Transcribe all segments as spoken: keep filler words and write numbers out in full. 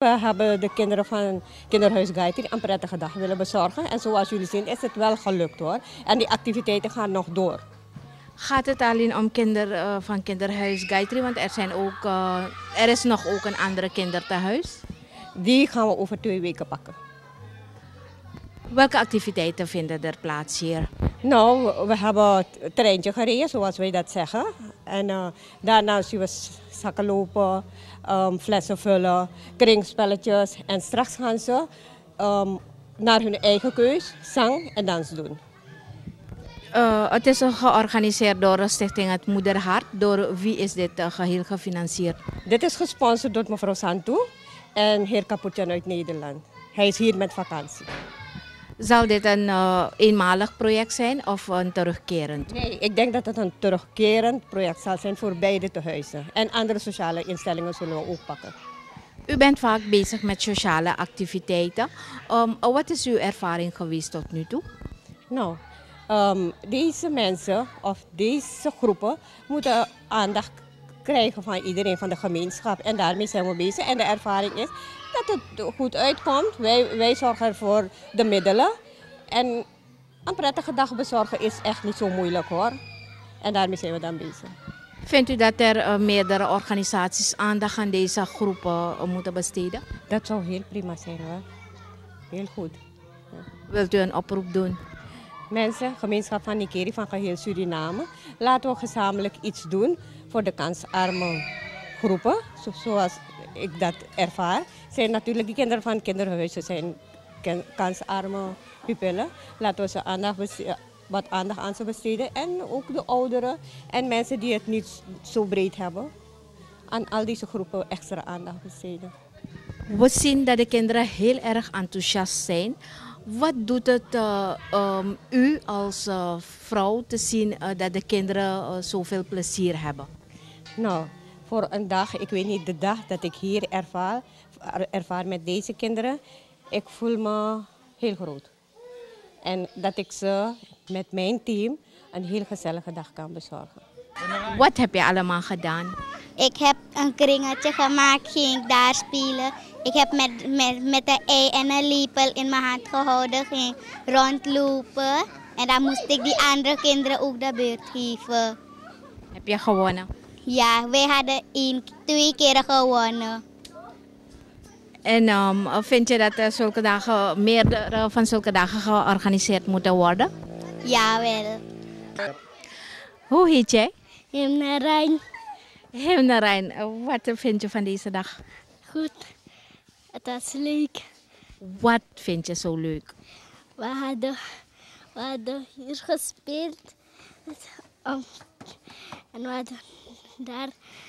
We hebben de kinderen van Kinderhuis Gayatri een prettige dag willen bezorgen. En zoals jullie zien is het wel gelukt hoor. En die activiteiten gaan nog door. Gaat het alleen om kinderen uh, van Kinderhuis Gayatri? Want er, zijn ook, uh, er is nog ook een andere kinderthuis. Die gaan we over twee weken pakken. Welke activiteiten vinden er plaats hier? Nou, we hebben het treintje gereden, zoals wij dat zeggen. En uh, daarna zien we zakken lopen, um, flessen vullen, kringspelletjes. En straks gaan ze um, naar hun eigen keus zang en dans doen. Uh, het is georganiseerd door de stichting Het Moederhart. Door wie is dit uh, geheel gefinancierd? Dit is gesponsord door mevrouw Santu en heer Kaputjan uit Nederland. Hij is hier met vakantie. Zou dit een uh, eenmalig project zijn of een terugkerend? Nee, ik denk dat het een terugkerend project zal zijn voor beide tehuizen. En andere sociale instellingen zullen we ook pakken. U bent vaak bezig met sociale activiteiten. Um, wat is uw ervaring geweest tot nu toe? Nou, um, deze mensen of deze groepen moeten aandacht krijgen van iedereen van de gemeenschap. En daarmee zijn we bezig. En de ervaring is dat het goed uitkomt. Wij, wij zorgen voor de middelen. En een prettige dag bezorgen is echt niet zo moeilijk hoor. En daarmee zijn we dan bezig. Vindt u dat er uh, meerdere organisaties aandacht aan deze groepen uh, moeten besteden? Dat zou heel prima zijn hoor. Heel goed. Ja. Wilt u een oproep doen? Mensen, gemeenschap van Nikeri van geheel Suriname. Laten we gezamenlijk iets doen voor de kansarme groepen. Zo, zoals ik dat ervaar. Zijn natuurlijk die kinderen van kinderhuizen zijn kansarme pupillen. Laten we ze aandacht besteden, wat aandacht aan ze besteden. En ook de ouderen en mensen die het niet zo breed hebben. Aan al deze groepen extra aandacht besteden. We zien dat de kinderen heel erg enthousiast zijn. Wat doet het uh, um, u als uh, vrouw te zien uh, dat de kinderen uh, zoveel plezier hebben? Nou, voor een dag, ik weet niet de dag dat ik hier ervaar, ervaar met deze kinderen. Ik voel me heel groot. En dat ik ze met mijn team een heel gezellige dag kan bezorgen. Wat heb je allemaal gedaan? Ik heb een kringetje gemaakt, ging ik daar spelen. Ik heb met, met, met een ei en een lepel in mijn hand gehouden, ging rondlopen. En dan moest ik die andere kinderen ook de beurt geven. Heb je gewonnen? Ja, wij hadden één, twee keer gewonnen. En um, vind je dat uh, zulke dagen, meerdere van zulke dagen georganiseerd moeten worden? Jawel. Hoe heet jij? Himnerijn. Himnerijn, wat vind je van deze dag? Goed. Het was leuk. Wat vind je zo leuk? We hadden, we hadden hier gespeeld. Um, en we hadden daar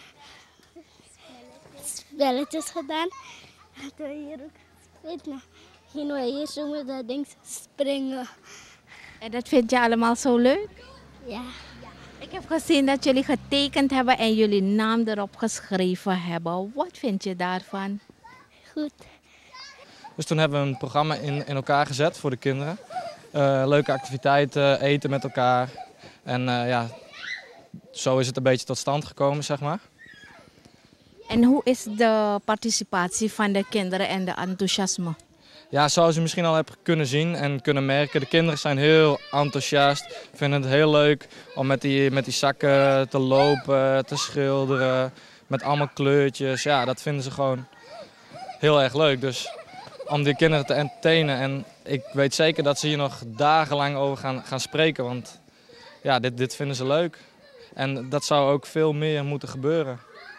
spelletjes gedaan. En toen we hier ook gespeeld. Nou, gingen we hier zo met dat ding springen. En dat vind je allemaal zo leuk? Ja. Ik heb gezien dat jullie getekend hebben en jullie naam erop geschreven hebben. Wat vind je daarvan? Goed. Dus toen hebben we een programma in, in elkaar gezet voor de kinderen. Uh, leuke activiteiten, eten met elkaar. En uh, ja, zo is het een beetje tot stand gekomen, zeg maar. En hoe is de participatie van de kinderen en de enthousiasme? Ja, zoals u misschien al hebt kunnen zien en kunnen merken, de kinderen zijn heel enthousiast. Vinden het heel leuk om met die, met die zakken te lopen, te schilderen, met allemaal kleurtjes. Ja, dat vinden ze gewoon heel erg leuk. Dus om die kinderen te entertainen. En ik weet zeker dat ze hier nog dagenlang over gaan, gaan spreken, want ja, dit, dit vinden ze leuk. En dat zou ook veel meer moeten gebeuren.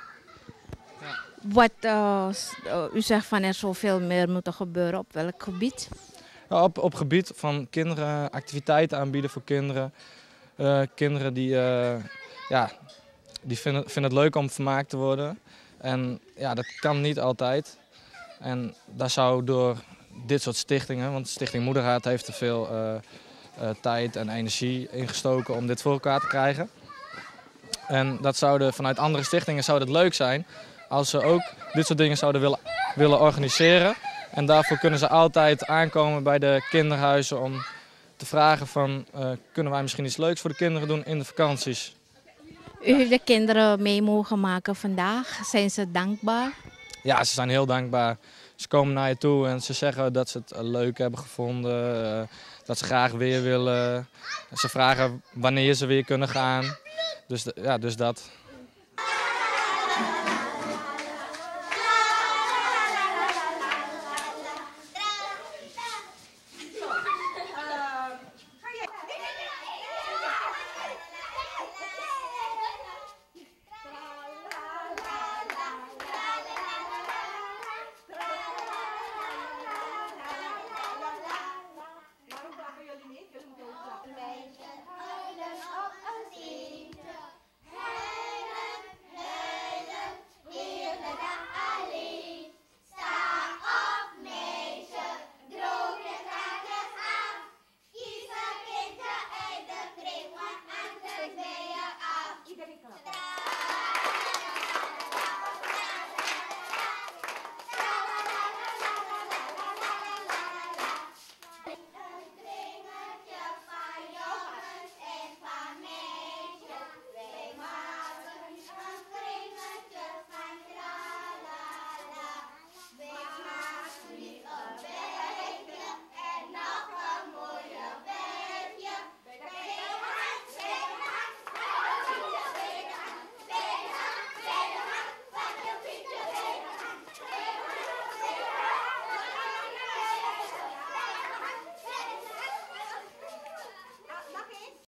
Wat uh, u zegt van er zoveel meer moet gebeuren, op welk gebied? Ja, op, op gebied van kinderen, activiteiten aanbieden voor kinderen. Uh, kinderen die, uh, ja, die vinden, vinden het leuk om vermaakt te worden. En ja, dat kan niet altijd. En daar zou door dit soort stichtingen, want Stichting Moederhart heeft er veel uh, uh, tijd en energie ingestoken om dit voor elkaar te krijgen. En dat zouden, vanuit andere stichtingen zou het leuk zijn als ze ook dit soort dingen zouden willen, willen organiseren. En daarvoor kunnen ze altijd aankomen bij de kinderhuizen om te vragen van, uh, kunnen wij misschien iets leuks voor de kinderen doen in de vakanties. U heeft de kinderen mee mogen maken vandaag. Zijn ze dankbaar? Ja, ze zijn heel dankbaar. ze komen naar je toe en ze zeggen dat ze het uh, leuk hebben gevonden. Uh, dat ze graag weer willen. Ze vragen wanneer ze weer kunnen gaan. Dus, ja, dus dat.